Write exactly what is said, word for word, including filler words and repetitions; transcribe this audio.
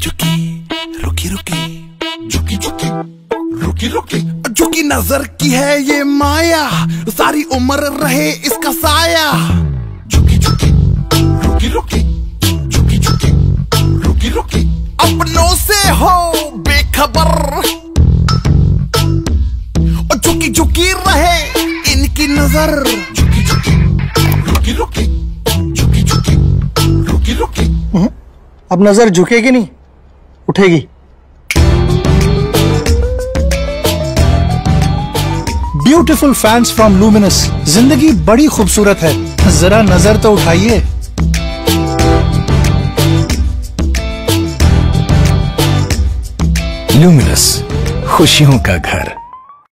झुकी रुकी रुकी झुकी झुकी रुकी रुकी झुकी नजर की है ये माया, सारी उम्र रहे इसका साया। झुकी झुकी रुकी रुकी झुकी झुकी रुकी रुकी अपनों से हो बेखबर, और झुकी झुकी रहे इनकी नजर। झुकी झुकी रुकी रुकी झुकी झुकी रुकी रुकी। अब नजर झुकेगी नहीं, उठेगी। ब्यूटीफुल फैंस फ्रॉम लुमिनस, जिंदगी बड़ी खूबसूरत है, जरा नजर तो उठाइए। लुमिनस, खुशियों का घर।